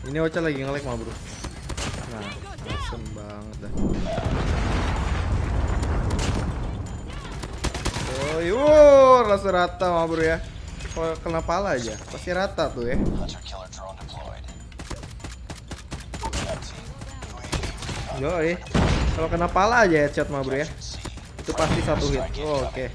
Ini Ocha lagi nge-lag mah bro. Nah, awesome banget dah. Oh, langsung rata mah bro ya. Kalau kena pala aja, pasti rata tuh ya. Yoi, kalau kena pala aja headshot mah bro ya. Itu pasti satu hit. Oh, oke.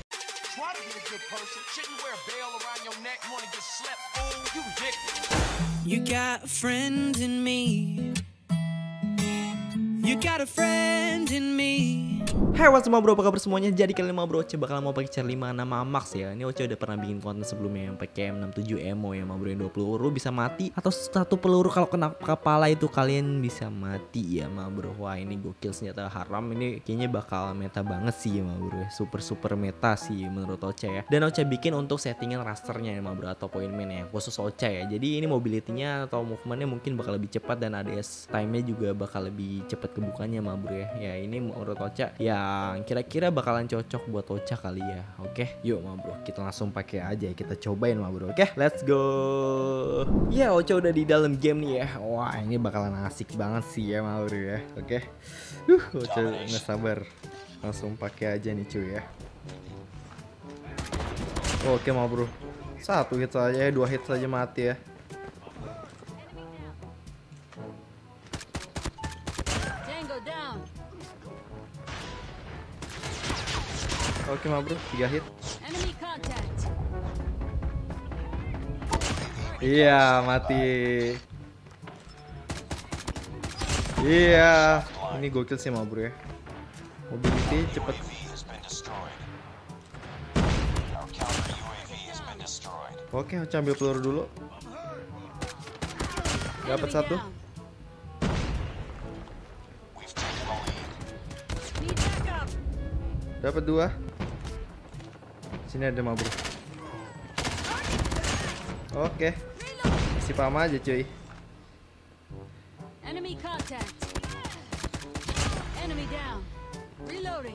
You got a friend in me. You got a friend in me. Hai what's up bro, apa kabar semuanya? Jadi kali ini bro, coba bakal mau pakai char 56 Max ya. Ini Ocha udah pernah bikin konten sebelumnya yang pakai M67 Emo ya, bro, yang 2 peluru bisa mati atau satu peluru kalau kena kepala itu kalian bisa mati ya, bro. Wah, ini gokil, senjata haram ini kayaknya bakal meta banget sih ya, bro. Super meta sih menurut Ocha ya. Dan Ocha bikin untuk settingan rasternya ya, bro, atau point man ya, khusus Ocha ya. Jadi ini mobility-nya atau movementnya mungkin bakal lebih cepat dan ADS time-nya juga bakal lebih cepat kebukanya, bro ya. Ya ini menurut Ocha ya kira-kira bakalan cocok buat Ocha kali ya. Oke, yuk bro, kita langsung pakai aja, kita cobain bro. Oke, let's go. Ya, Ocha udah di dalam game nih ya. Wah, ini bakalan asik banget sih ya bro ya. Oke, Ocha nggak sabar, langsung pakai aja nih cuy ya. Oke bro, satu hit saja, 2 hit saja mati ya. Oke bro, 3 hit. Iya, mati. Iya, ini gokil sih bro ya. Mobility cepet. Oke, Ocha ambil peluru dulu. Dapat satu. Dapat 2. Sini ada bro. Oke. Isi pam aja cuy. Enemy contact. Enemy down. Reloading.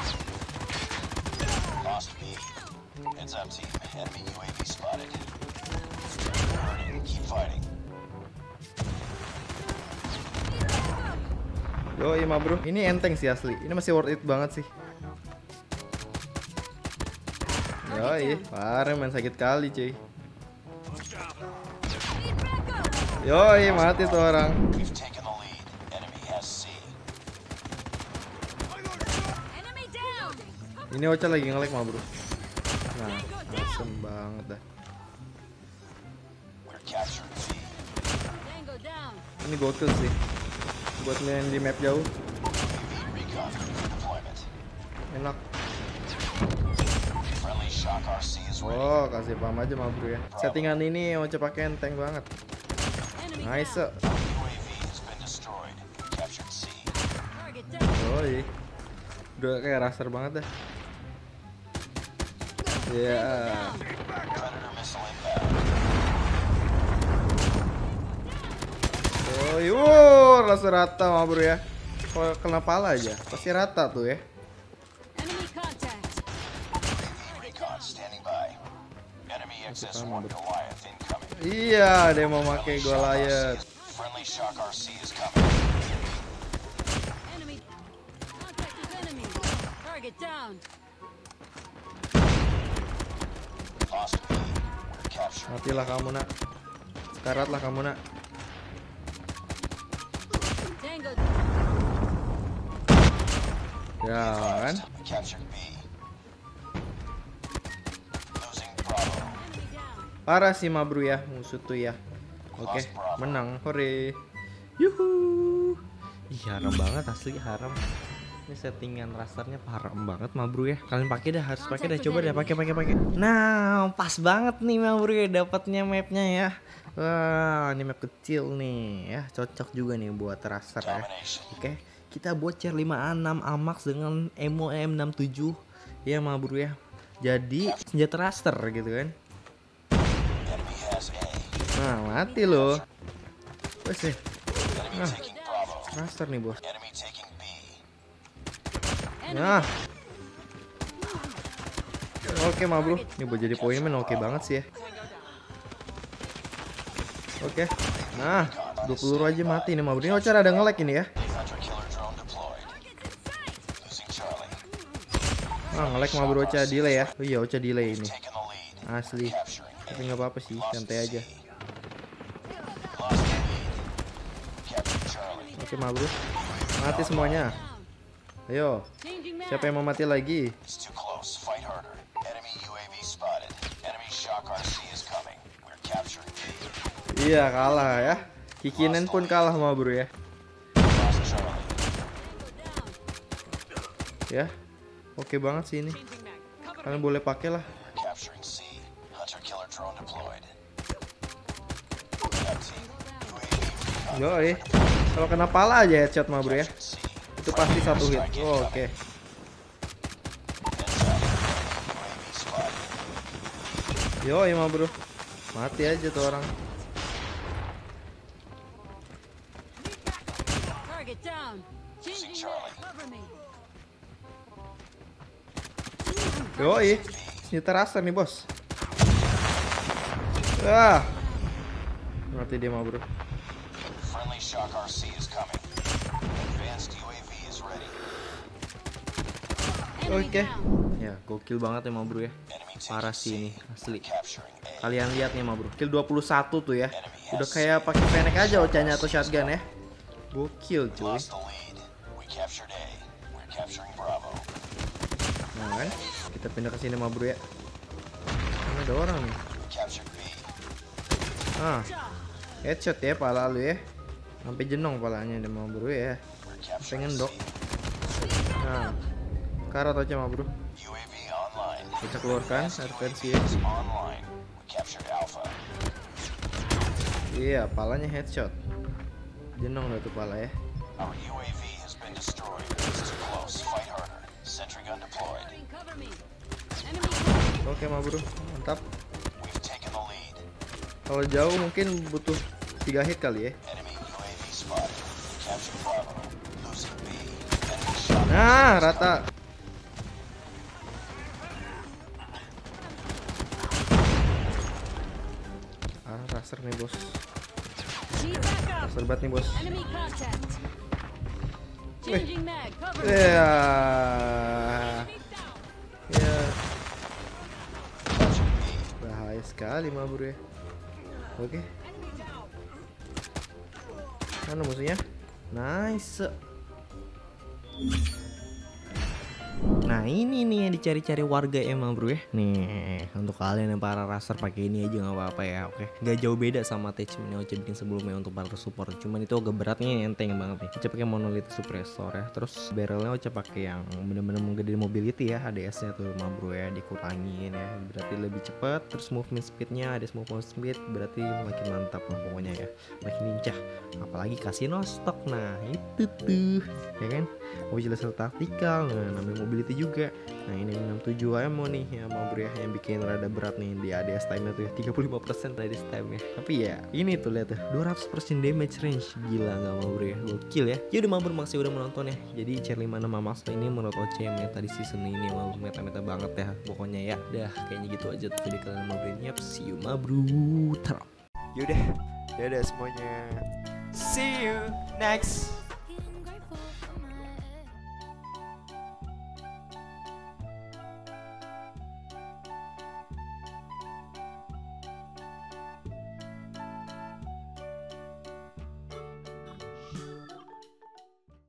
Lost B. Heads up team. Enemy UAV spotted. Keep fighting. Yo, iya bro. Ini enteng sih asli. Ini masih worth it banget sih. Yoi, parah, main sakit kali cuy. Yoi, mati tuh orang. Ini Ocha lagi nge-lag mah bro. Nah, awesome banget dah. Ini gokil sih buat main di map jauh. Enak. Oh, kasih paham aja mah bro ya. Settingan ini Ocha pakai enteng banget. Nice. Oi. Udah kayak raster banget dah. Ya. Oh, langsung rata mah bro ya. Kalau kena pala aja, pasti rata tuh ya. Iya, dia mau pakai Goliath. Matilah kamu nak. Sekaratlah kamu nak. Ya kan? Parah sih bro ya, musuh tuh ya. Oke, menang, hore. Yuhu. Ih, haram banget asli, haram. Ini settingan rasternya haram banget bro ya. Kalian pakai dah, harus pakai dah, coba dah pakai. Nah, pas banget nih bro ya dapatnya mapnya ya. Wah, ini map kecil nih ya, cocok juga nih buat raster ya. Oke, kita buat char 56 Amax dengan Emo M67 ya bro ya. Jadi senjata raster gitu kan. Nah, mati loh. Wes sih. Nah, raster nih bos. Nah. Oke bro, ini buat jadi poinman oke banget sih ya. Oke. Nah, 2 peluru aja mati nih ma bro. Ini Ocha ada nge-lag ini ya. Hunter killer drone deployed. Losing Charlie. Nge-lag ma bro, Ocha delay ya. Oh iya, Ocha delay ini. Taking the lead. Asli. Capturing A. Tapi nggak apa-apa sih, santai aja. Lost the lead. Captured Charlie. Oke ma bro. Mati semuanya. Ayo. Changing mag. Siapa yang mau mati lagi? It's too close. Fight harder. Enemy UAV spotted. Enemy Shock RC is coming. We're capturing B. Iya, kalah ya. Kikinen pun kalah ma bro ya. Lost Charlie. Ya. Oke banget sih ini. Kalian boleh pakai lah. We're capturing C. Hunter killer drone deployed. Got team. UAV Yoi. Kalau kena pala aja headshot ma bro ya. C. Itu pasti satu hit. Oh, oke. UAV spotted. Yoi ma bro. Mati aja tuh orang. Target down. Changing mag. Cover me. Yoi. Senjata raster nih bos. Ah. Mati dia ma bro. Friendly Shock RC is coming. Advanced UAV is ready. Enemy Oke. down. Ya, gokil banget ya ma bro ya. Enemy Parah taking sih C. ini, asli. Capturing A. Kalian lihat nih ma bro. Kill 21 tuh ya. Udah kayak pakai Fennec aja Ochanya atau shotgun ya. Gokil cuy. Lost the lead. We captured A. We're capturing Bravo. Nah kan, kita pindah ke sini ma bro ya. Ini ada orang nih. We captured B. Ah, headshot ya pala lu ya. Sampai jenong palanya deh ma bro ya. We're capturing Pengen C. dok. Nah, karat aja ma bro. UAV online. Kita keluarkan advance ya. Is online. We captured Alpha. Iya, palanya headshot. Jenong dah tuh pala ya. Our UAV has been destroyed. It's too close. Fight harder. Sentry gun deployed. Cover me. Enemy down. Oke ma bro, mantap. We've taken the lead. Kalau jauh mungkin butuh 3 hit kali ya. Enemy UAV spotted. We captured Bravo. Losing B. Enemy shot. Nah, rata. Ah, raster nih bos. Need backup. Raster banget nih bos. Enemy contact. Changing mag. Cover me. Ya. Ya. Captured B. Bahaya sekali ma bro ya. Oke. Mana musuhnya? Nice. Nah ini nih yang dicari-cari warga emang bro ya. Nih untuk kalian yang para raster pakai ini aja nggak apa-apa ya. Oke, nggak jauh beda sama attachment yang Ocha bikin sebelumnya untuk para support. Cuman itu agak beratnya enteng banget nih. Ocha pakai monolith suppressor ya. Terus barrelnya Ocha pakai yang bener-bener menggedein mobility ya. ADS-nya tuh ma bro ya dikurangin ya. Berarti lebih cepat. Terus movement speednya ada movement speed berarti makin mantap lah pokoknya ya. Makin lincah. Apalagi kasih nostok. Nah itu tuh ya kan. Ocha jelas taktikal. Nah namanya mobility juga. Nah ini 67 ammo nih ya ma bro ya, yang bikin rada berat nih di ADS time-nya tuh ya, 35% ADS time-nya. Tapi ya ini tuh lihat tuh 200% damage range, gila nggak ma bro ya, gokil ya. Yaudah ma bro, makasih udah menonton ya. Jadi Tier 5 nama Max ini menurut Ocha yang meta di season ini ma bro, meta-meta banget ya pokoknya ya. Dah kayaknya gitu aja tuh video kalian ma bro. Yap, see you ma bro. Yaudah, dadah semuanya. See you next